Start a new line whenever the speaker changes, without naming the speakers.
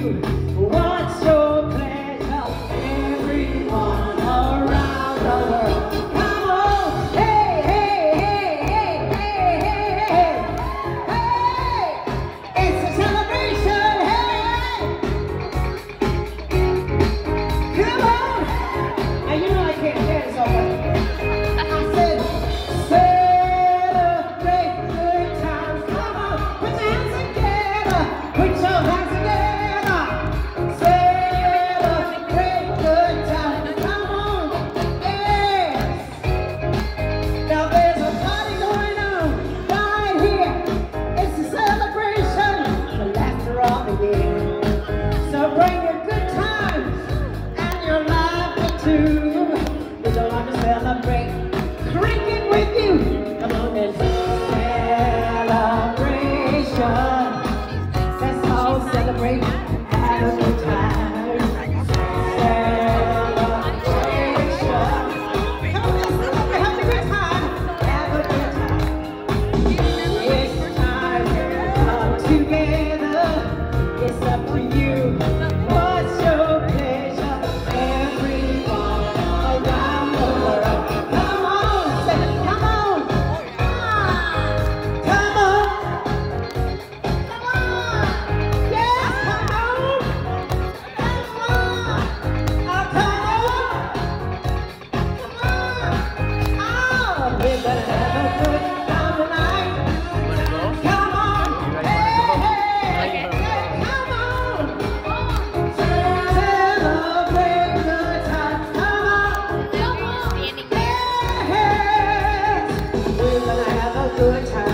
What's your pleasure? Everyone around the world. Come on! Hey, hey, hey, hey, hey, hey, hey! Hey! It's a celebration! Hey! Come on! Now you know I can't dance so much. I said, celebrate good times. Come on, put your hands together. Put your hands together. Celebrate good times. Come on, yes. Now there's a party going on right here. It's a celebration, the laughter of the year. So bring your good times and your laughter too. We don't want to celebrate. Crank it with you. Come on and celebration. Let's all celebrate. Have a good time. Celebration. Come on, let's celebrate. Have a good time. Have a good time. It's time to come together. It's up to you. What's your pleasure? Everyone around the world. Come on, say it. Come on. Come on. Come on. Yes, come on. Come on. Oh, come on. Come on. Oh, we're gonna have a good time tonight. Come on. Hey, hey, hey, come on. Celebrate good times. Come on. Yes. We're gonna have a good time.